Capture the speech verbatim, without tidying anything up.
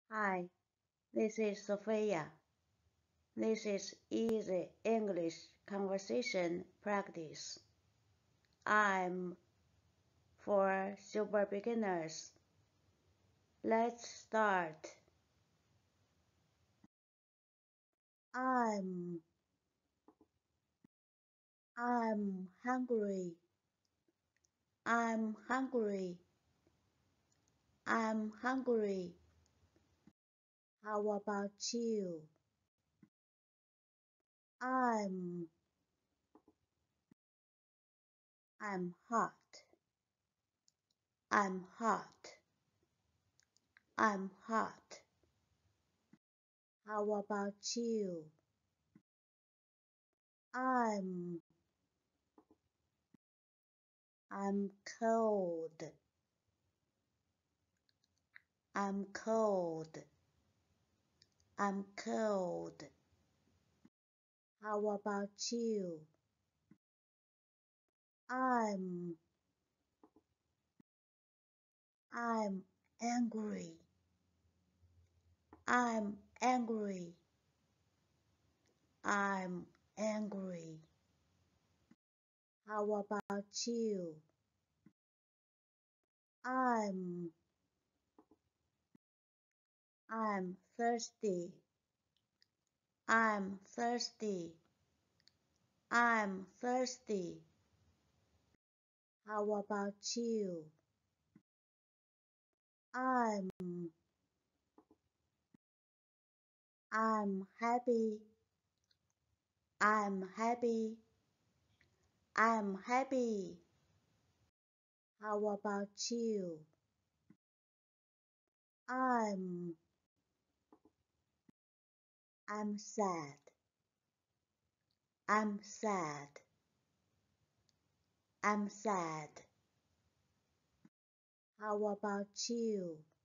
Hi, this is Sophia. This is easy English conversation practice. I'm for super beginners. Let's start. I'm I'm hungry. I'm hungry. I'm hungry. How about you? I'm I'm hot. I'm hot. I'm hot. How about you? I'm I'm cold. I'm cold. I'm cold. How about you? I'm I'm angry. I'm angry. I'm angry. How about you? I'm I'm thirsty. I'm thirsty. I'm thirsty. How about you? I'm I'm happy. I'm happy. I'm happy. How about you? I'm I'm sad. I'm sad. I'm sad. How about you?